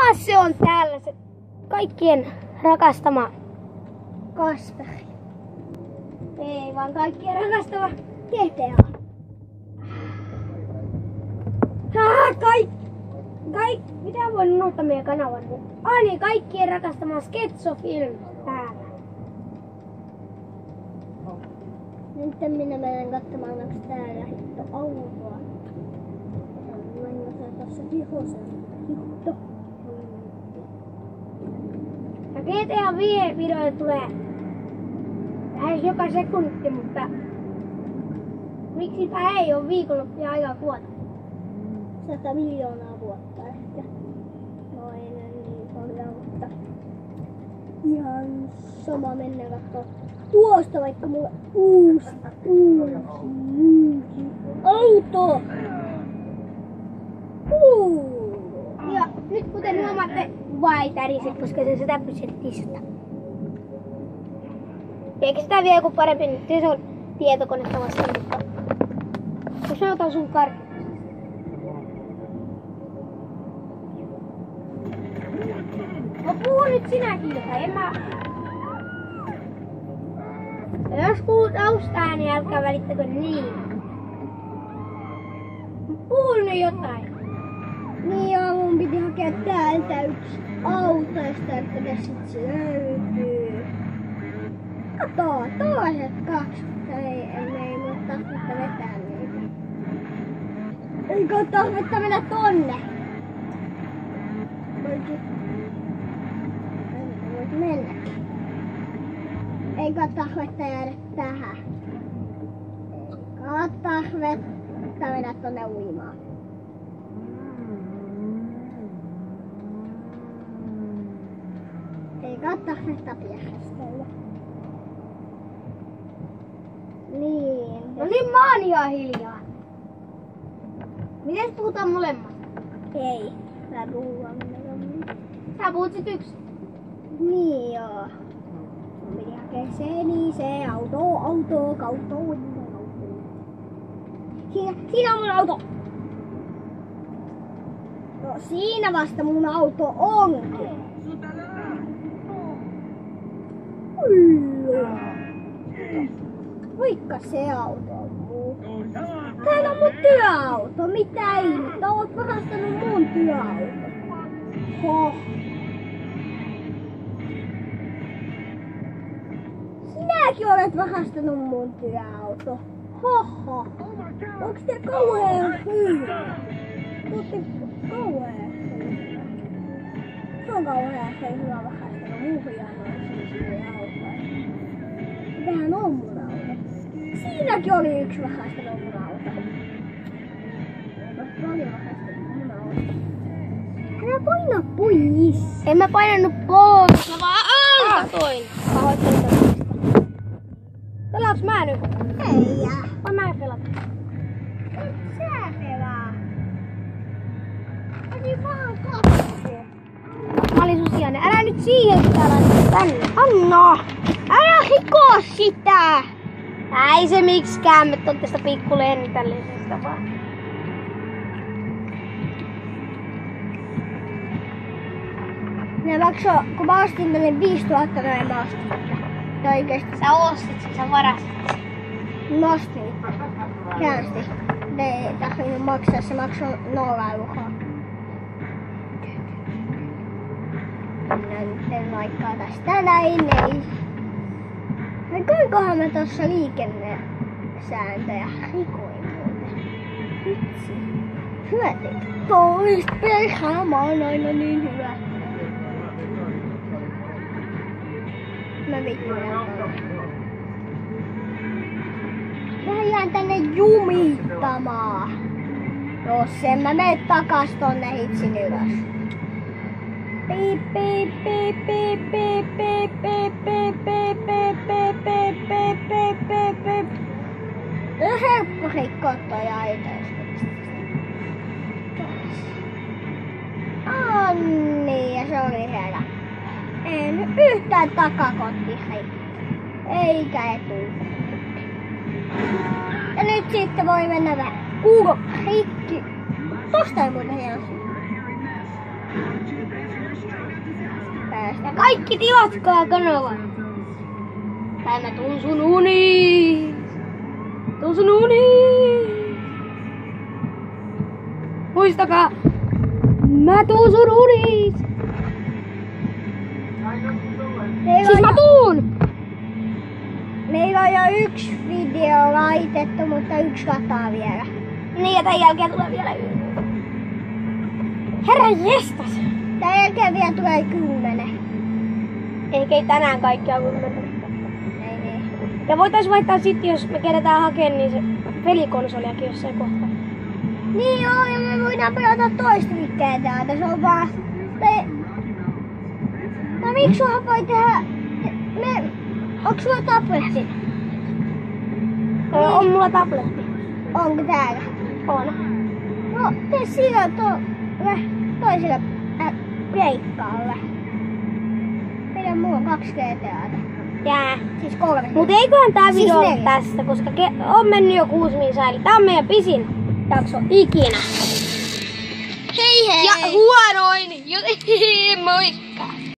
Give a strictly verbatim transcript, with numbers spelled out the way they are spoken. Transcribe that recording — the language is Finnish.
Taas se on täällä se kaikkien rakastama Kasperi. Ei vaan kaikkien rakastama G T A. Ah, kaik... Kaik... Mitä voin unohtaa meidän kanavan? Ai niin, kaikkien rakastama Sketsofilm täällä. Nyt minä menen katsomaan, onko täällä hitto autoa. Mennään tuossa vihosen. Hitto. Ja G T A viisi videoita tulee lähes joka sekunti, mutta miksi tää ei ole viikonloppuja aikaa kuota? Sata miljoonaa vuotta ehkä. No ei niin paljon, mutta ihan sama mennä katsoa. Tuosta vaikka mulle uusi, uusi, uusi auto! Uh. Ja nyt kuten huomaatte, vai täriset, koska se sitä pystyy tissata. Eikä sitä vielä joku parempi, nyt se on tietokonetta vastaan, mutta jos mä otan sun karkki. No puhu nyt sinäkin, tai en mä... Jos kuulut taustaa, niin älkää välittäkö niin. Puhu nyt jotain. Niin joo, mun piti hakea täältä yksi autoista, että tässä se löytyy. Kato, toiset kaksi. Ei, ei mulla tarvitse vetää niitä. Eikö oo tarvitse mennä tonne? Voikin. Voit mennäkin. Eikö oo tarvitse jäädä tähän? Eikö oo tarvitse mennä tonne uimaan? Eikä oo tarvitse piehästellä. Niin. No niin, mä oon ihan hiljaa. Miten puhutaan molemmat? Ei. Mä puhun minä. Sä puhut sit yksin. Niin joo. Mun piti hakea se, niin se auto, auto, kautta, auto. Siinä, siinä on mun auto. No siinä vasta mun auto onkin. Vaikka se auto on muu. Täällä on mun työauto. Mitä ihmettä? Oot varastanut mun työauto. Hoh. Sinäkin olet varastanut mun työauto. Hoho. Onks te kauhean hyvä? Ootte kauhean hyvä. Se on kauhean hyvä varastanut muuhun työautoa. Tämähän on mun auto. Siinäkin oli yksi varastanut mun auto. Paljon varastanut mun auto. Älä paina pois. En mä painanut pois, mä vaan aatoin. Pahoittelen tästä. Pelaaks mä nyt? Ei jää. Vai mä en pelata? Et sä pelaa. Oli vaan kaksi. Mä olin sun sijainen. Älä nyt siihen pitää laittaa tänne. Anna! Älä riko sitä! Ei se miksikään, me on tästä pikku lentällisestä vaan. Ne maksoi, kun mä ostin tänne viisituhatta, näin mä ostin tätä. Ja oikeesti. Sä ostit sen, sä varastit. Mä ostin. Käänsti. Ne ei tarvinnut maksaa, se maksoi nolla euroa. Minä nyt en laikkaa tästä näin, ei. Vai kuinkahan mä tossa liikennesääntöjä rikoin muuten? Vitsi. Hyvä teki. Toista perhää, mä oon aina niin hyvä. Mä vittuilen. Mä jään tänne jumittamaan. Jos en mä mene takas tonne hitsin ylös. Piip piip piip piip piip piip piip piip piip piip piip piip piip piip piip piip. Helppo rikkoa toi aitausta. Onni, ja se oli hyvä. Ei nyt yhtään takakotti rikki. Eikä etukotti. Ja nyt sitten voi mennä vähän kuuko rikki. Tosta ei muuten hieno. puolesta. Kaikki tilatkaa kanavan. Tai mä tuun sun uniin. Tuun sun uniin. Muistakaa. Mä tuun sun uniin. Siis mä tuun! Meillä on jo yksi video laitettu, mutta yksi kataa vielä. Niin ja tän jälkeen tulee vielä yksi. Herra jestas! Tän jälkeen vielä tulee kymmenen. Ehkä ei tänään kaikkia kymmenen. Ei niin. Ja voitais vaihtaa sit, jos me kerätään hakeen, niin se pelikonsoliakin jossain kohtaa. Niin joo, ja me voidaan pelata toista liikkeen täältä. Se on vaan... Me... No miksi sulla voi tehdä... Me... Onks sulla tabletti? Öö, on mulla tabletti. Onko täällä? On. No, tee sillä tuolle toiselle äh, pleikkaalle. Meillä mulla on kaksi G T A:ta. Jää. Siis kolme. Mut eiköhän tää Siis video ole neljä. tästä, koska ke- on mennyt jo kuusi minuuttia. Eli tää on meidän pisin jakso ikinä. Hei hei! Ja huonoin! Joten moikka!